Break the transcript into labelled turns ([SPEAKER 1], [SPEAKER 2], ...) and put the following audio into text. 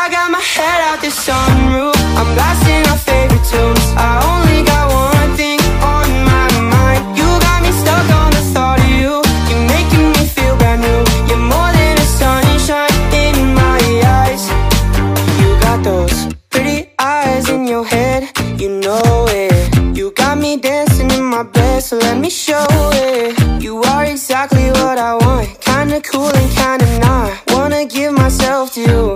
[SPEAKER 1] I got my head out the sunroof, I'm blasting our favorite tunes. I only got one thing on my mind. You got me stuck on the thought of you. You're making me feel brand new. You're more than a sunshine in my eyes. You got those pretty eyes in your head, you know it. You got me dancing in my bed, so let me show it. You are exactly what I want, kinda cool and kinda not. Wanna give myself to you.